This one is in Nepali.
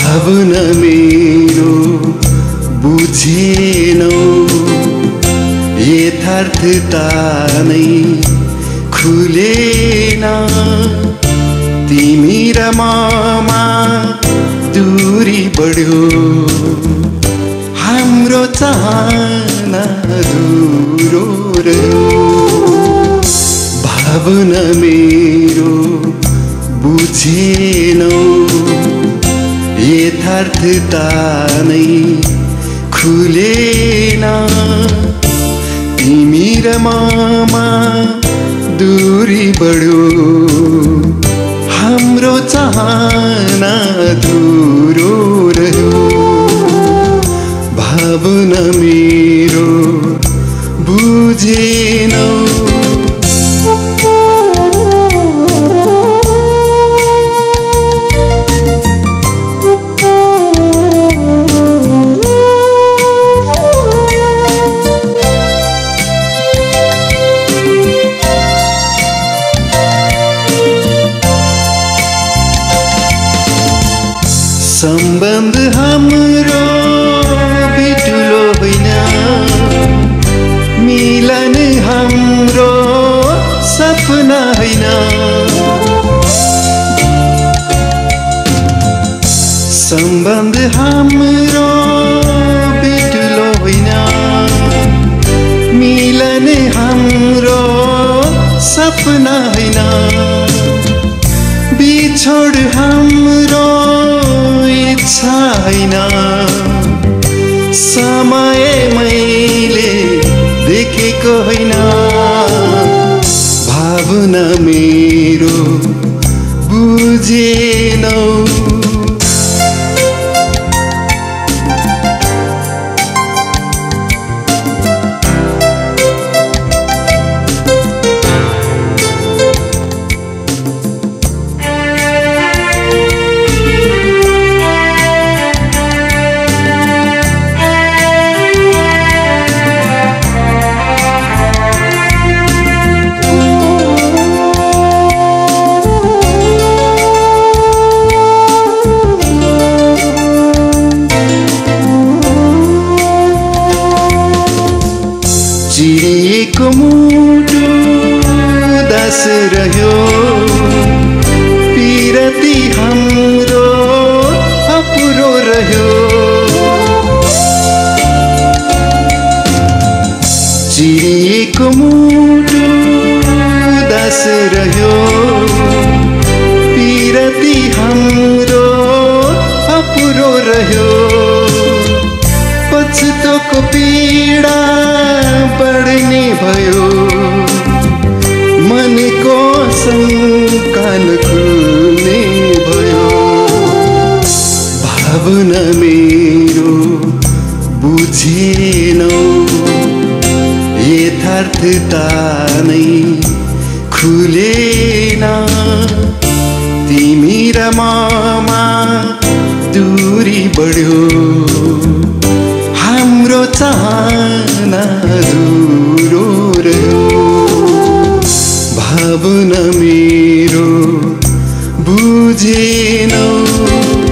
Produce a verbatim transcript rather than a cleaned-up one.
भावना मेरो बुझेनौ यथार्थता नै खुलेन तिमी र ममा दूरी बढ्यो हाम्रो चाहना अधुरो रह्यो भावना मेरो बुझेनौ यथार्थता नै खुलेन तिमी र ममा दूरी बढ्यो हाम्रो चाहना अधुरो रह्यो भावना मेरो बुझेनौ सम्बन्ध हाम्रो बिटुलो होइन मिलन हाम्रो सपना होइन सम्बन्ध हाम्रो बिटुलो होइन मिलन हाम्रो सपना होइन बिछोड हाम्रो इच्छा होइन समय मैले देखेको होइन भावना मेरो बुझेनौ चिरिएको मुटु दास रह्यो पिरती हाम्रो अपुरो रह्यो चिरिएको मुटु दास रह्यो पिरती हाम्रो अपुरो रह्यो पछुतोको पीडा बढ्ने भयो मनको शङ्का खुल्ने भयो भावना मेरो बुझेनौ यथार्थता नै खुलेन तिमी र ममा दूरी बढ्यो हाम्रो चाहना अधुरो रह्यो भावना मेरो बुझेनौ